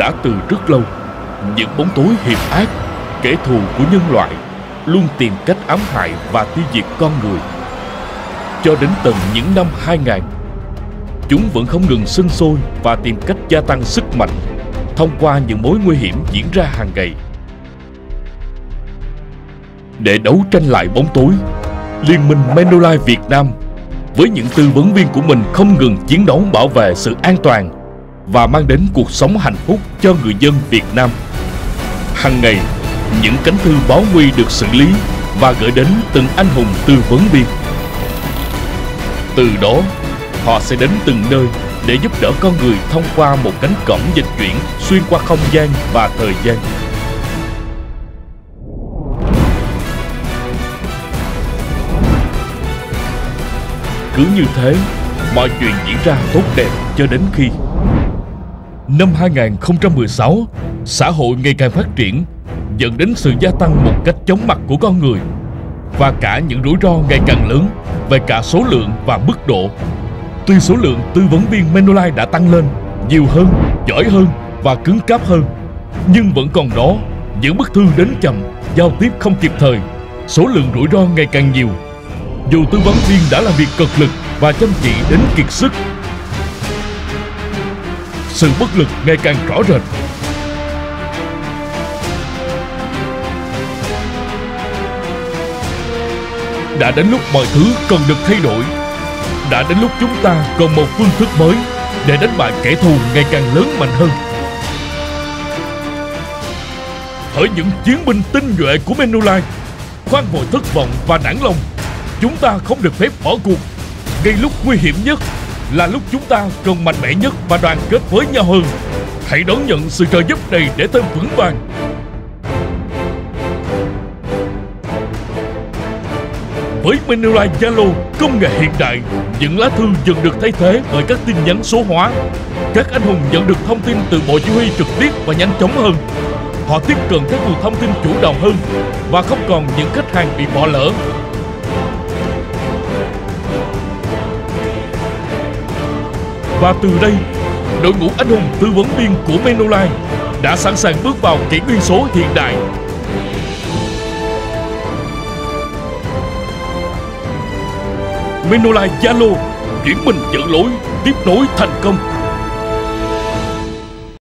đã từ rất lâu, những bóng tối hiểm ác, kẻ thù của nhân loại luôn tìm cách ám hại và tiêu diệt con người. Cho đến tận những năm 2000, chúng vẫn không ngừng sinh sôi và tìm cách gia tăng sức mạnh thông qua những mối nguy hiểm diễn ra hàng ngày. Để đấu tranh lại bóng tối, Liên minh Manulife Việt Nam với những tư vấn viên của mình không ngừng chiến đấu bảo vệ sự an toàn và mang đến cuộc sống hạnh phúc cho người dân Việt Nam. Hàng ngày, những cánh thư báo nguy được xử lý và gửi đến từng anh hùng tư vấn viên. Từ đó, họ sẽ đến từng nơi để giúp đỡ con người thông qua một cánh cổng dịch chuyển xuyên qua không gian và thời gian. Cứ như thế, mọi chuyện diễn ra tốt đẹp cho đến khi năm 2016, xã hội ngày càng phát triển, dẫn đến sự gia tăng một cách chóng mặt của con người và cả những rủi ro ngày càng lớn về cả số lượng và mức độ. Tuy số lượng tư vấn viên Manulife đã tăng lên, nhiều hơn, giỏi hơn và cứng cáp hơn, nhưng vẫn còn đó những bức thư đến chậm, giao tiếp không kịp thời, số lượng rủi ro ngày càng nhiều. Dù tư vấn viên đã làm việc cực lực và chăm chỉ đến kiệt sức, sự bất lực ngày càng rõ rệt. Đã đến lúc mọi thứ cần được thay đổi. Đã đến lúc chúng ta cần một phương thức mới để đánh bại kẻ thù ngày càng lớn mạnh hơn. Hỡi những chiến binh tinh nhuệ của Manulife, khoan vội thất vọng và nản lòng. Chúng ta không được phép bỏ cuộc. Ngay lúc nguy hiểm nhất là lúc chúng ta cần mạnh mẽ nhất và đoàn kết với nhau hơn. Hãy đón nhận sự trợ giúp này để thêm vững vàng. Với Manulife Zalo, công nghệ hiện đại, những lá thư dần được thay thế bởi các tin nhắn số hóa. Các anh hùng nhận được thông tin từ bộ chỉ huy trực tiếp và nhanh chóng hơn. Họ tiếp cận các nguồn thông tin chủ động hơn và không còn những khách hàng bị bỏ lỡ. Và từ đây, đội ngũ anh hùng tư vấn viên của Manulife đã sẵn sàng bước vào kỷ nguyên số hiện đại. Manulife Zalo, chuyển mình dẫn lối, tiếp nối thành công.